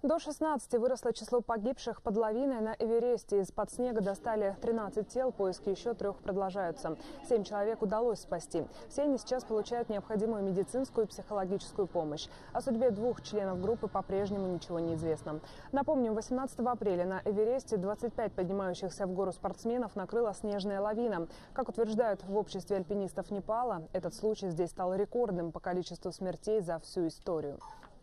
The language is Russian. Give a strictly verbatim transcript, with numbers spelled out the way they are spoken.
До шестнадцати выросло число погибших под лавиной на Эвересте. Из-под снега достали тринадцать тел, поиски еще трех продолжаются. Семь человек удалось спасти. Все они сейчас получают необходимую медицинскую и психологическую помощь. О судьбе двух членов группы по-прежнему ничего не известно. Напомним, восемнадцатого апреля на Эвересте двадцать пять поднимающихся в гору спортсменов накрыла снежная лавина. Как утверждают в обществе альпинистов Непала, этот случай здесь стал рекордным по количеству смертей за всю историю.